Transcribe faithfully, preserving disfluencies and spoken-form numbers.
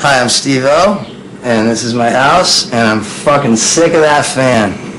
Hi, I'm Steve-O, and this is my house, and I'm fucking sick of that fan.